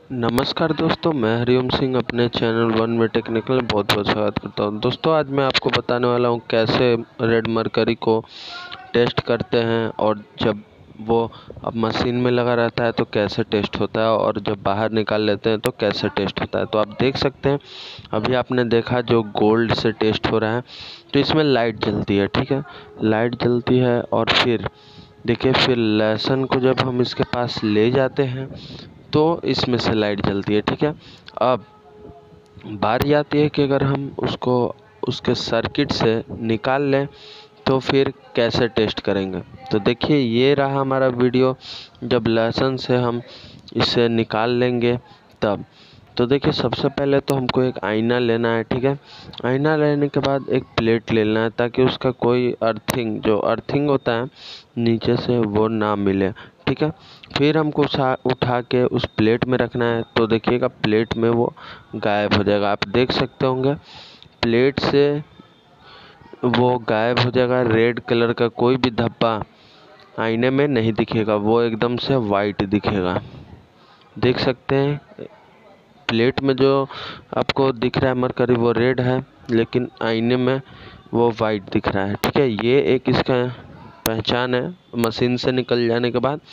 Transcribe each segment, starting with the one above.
नमस्कार दोस्तों, मैं हरिओम सिंह अपने चैनल वन में टेक्निकल में बहुत बहुत स्वागत करता हूं। दोस्तों आज मैं आपको बताने वाला हूं कैसे रेड मरकरी को टेस्ट करते हैं, और जब वो अब मशीन में लगा रहता है तो कैसे टेस्ट होता है, और जब बाहर निकाल लेते हैं तो कैसे टेस्ट होता है। तो आप देख सकते हैं, अभी आपने देखा जो गोल्ड से टेस्ट हो रहा है तो इसमें लाइट जलती है। ठीक है, लाइट जलती है और फिर देखिए, फिर लहसुन को जब हम इसके पास ले जाते हैं तो इसमें से लाइट जलती है। ठीक है, अब बारी आती है कि अगर हम उसको उसके सर्किट से निकाल लें तो फिर कैसे टेस्ट करेंगे। तो देखिए, ये रहा हमारा वीडियो। जब लहसुन से हम इसे निकाल लेंगे तब तो देखिए, सबसे पहले तो हमको एक आईना लेना है। ठीक है, आईना लेने के बाद एक प्लेट लेना है ताकि उसका कोई जो अर्थिंग होता है नीचे से वो ना मिले। ठीक है, फिर हमको उठा के उस प्लेट में रखना है। तो देखिएगा, प्लेट में वो गायब हो जाएगा। आप देख सकते होंगे, प्लेट से वो गायब हो जाएगा। रेड कलर का कोई भी धब्बा आईने में नहीं दिखेगा, वो एकदम से वाइट दिखेगा। देख सकते हैं, प्लेट में जो आपको दिख रहा है मरकरी वो रेड है, लेकिन आईने में वो वाइट दिख रहा है। ठीक है, ये एक इसका पहचान है। मशीन से निकल जाने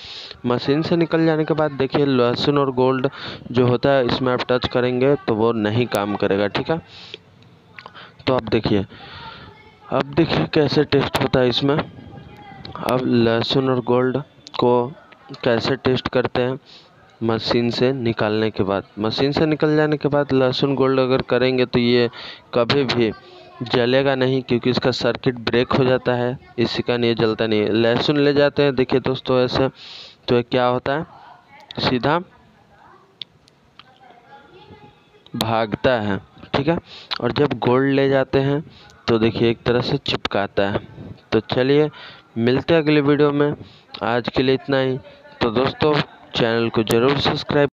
के बाद देखिए, लहसुन और गोल्ड जो होता है इसमें आप टच करेंगे तो वो नहीं काम करेगा। ठीक है, तो अब देखिए कैसे टेस्ट होता है इसमें। अब लहसुन और गोल्ड को कैसे टेस्ट करते हैं, मशीन से निकाल जाने के बाद लहसुन गोल्ड अगर करेंगे तो ये कभी भी जलेगा नहीं, क्योंकि इसका सर्किट ब्रेक हो जाता है, इसी कारण ये जलता नहीं है। लहसुन ले जाते हैं, देखिए दोस्तों ऐसे, तो ये क्या होता है, सीधा भागता है। ठीक है, और जब गोल्ड ले जाते हैं तो देखिए एक तरह से चिपकाता है। तो चलिए, मिलते हैं अगले वीडियो में। आज के लिए इतना ही। तो दोस्तों, चैनल को ज़रूर सब्सक्राइब